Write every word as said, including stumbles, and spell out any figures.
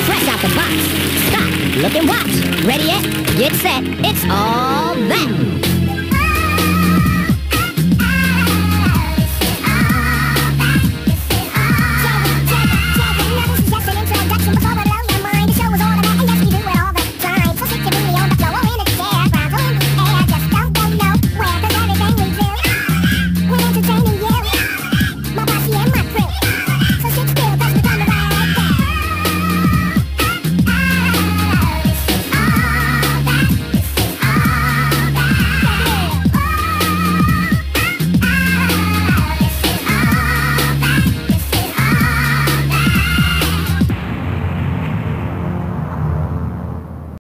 fresh out the box. Stop, look and watch. Ready yet? Get set. It's all that.